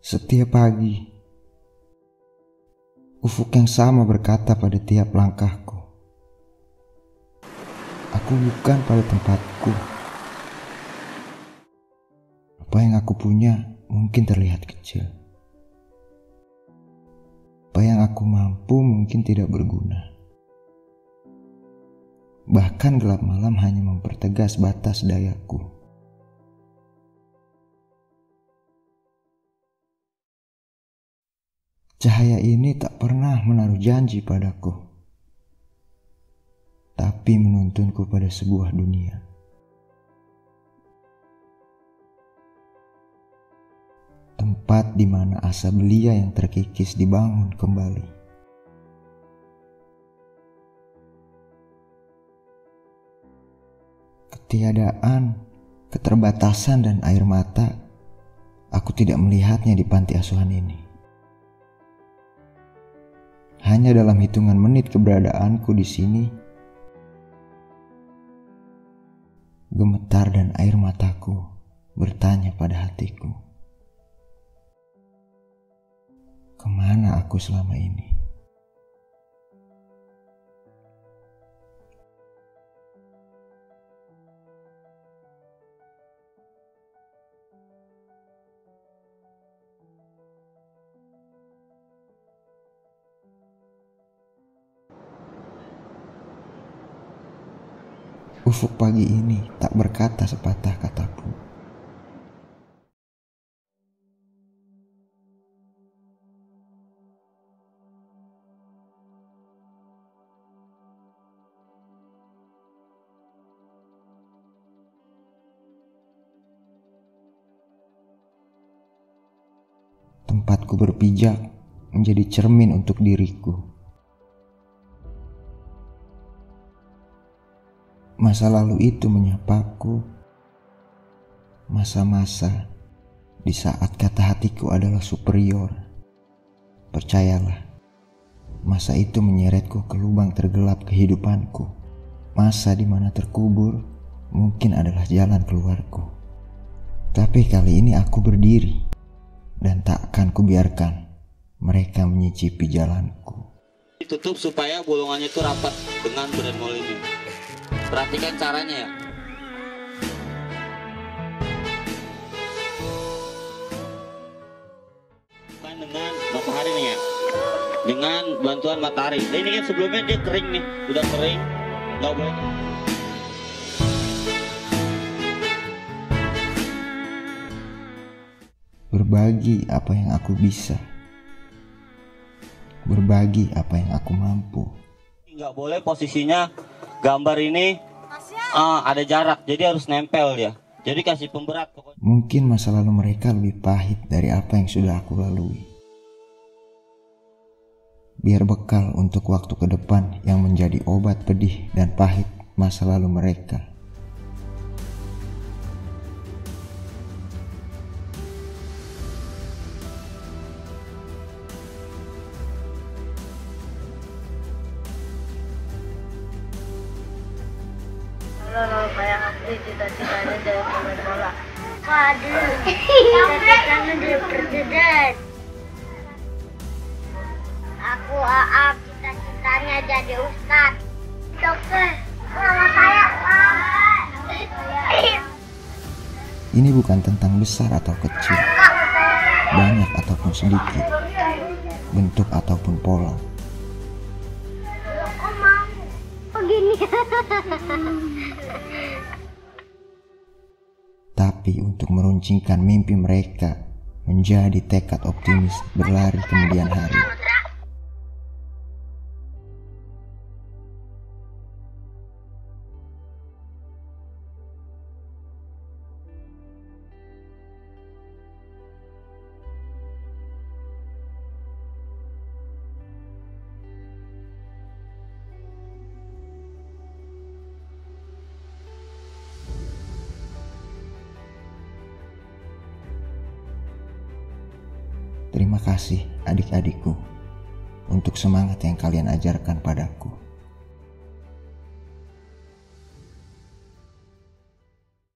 Setiap pagi, ufuk yang sama berkata pada tiap langkahku, aku bukan pada tempatku. Apa yang aku punya mungkin terlihat kecil. Apa yang aku mampu mungkin tidak berguna. Bahkan gelap malam hanya mempertegas batas dayaku. Cahaya ini tak pernah menaruh janji padaku, tapi menuntunku pada sebuah dunia. Tempat di mana asa belia yang terkikis dibangun kembali. Ketiadaan, keterbatasan dan air mata, aku tidak melihatnya di panti asuhan ini. Hanya dalam hitungan menit keberadaanku di sini, gemetar dan air mataku bertanya pada hatiku, kemana aku selama ini? Ufuk pagi ini tak berkata sepatah kata pun. Tempatku berpijak menjadi cermin untuk diriku. Masa lalu itu menyapaku, masa-masa di saat kata hatiku adalah superior. Percayalah, masa itu menyeretku ke lubang tergelap kehidupanku. Masa di mana terkubur mungkin adalah jalan keluarku. Tapi kali ini aku berdiri dan tak akan kubiarkan mereka menyicipi jalanku. Ditutup supaya bolongannya itu rapat dengan bremol ini. Perhatikan caranya ya. Bukan dengan matahari nih ya. Dengan bantuan matahari. Nah, ini kan sebelumnya dia kering nih, udah kering, nggak boleh. Berbagi apa yang aku bisa. Berbagi apa yang aku mampu. Nggak boleh posisinya gambar ini ada jarak, jadi harus nempel dia. Jadi kasih pemberat pokoknya. Mungkin masa lalu mereka lebih pahit dari apa yang sudah aku lalui. Biar bekal untuk waktu ke depan yang menjadi obat pedih dan pahit masa lalu mereka. Kalau kayak aku cita-citanya jadi pemain bola. Waduh, cita-citanya jadi presiden. Aku cita-citanya jadi ustadz, dokter. Nama saya Ini bukan tentang besar atau kecil, banyak ataupun sedikit, bentuk ataupun pola. begini. Tapi untuk meruncingkan mimpi mereka menjadi tekad optimis berlari kemudian hari. Terima kasih adik-adikku untuk semangat yang kalian ajarkan padaku.